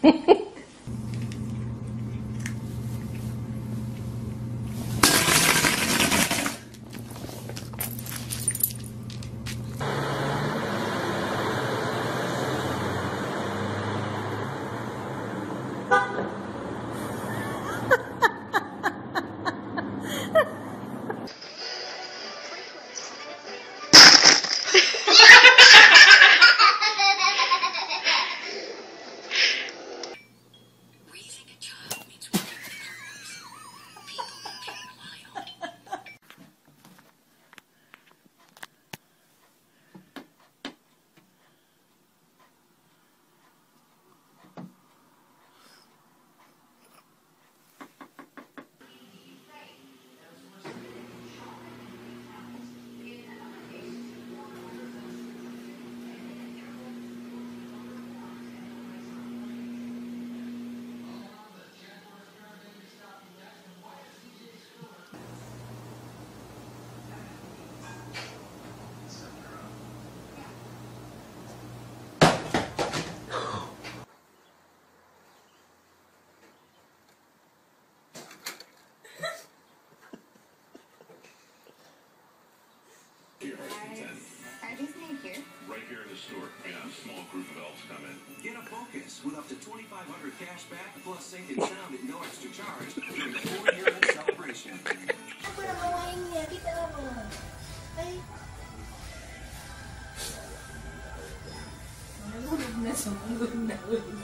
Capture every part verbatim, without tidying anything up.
Right here in the store. Yeah, a small group of elves come in. Get a Focus with up to twenty-five hundred cash back plus sync and sound at no extra charge during the four-year celebration. Apa nak bawain dia? Kita apa? Ay. Nalulog na sa mulog na ulog.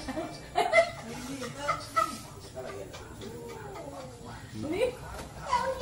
Ini?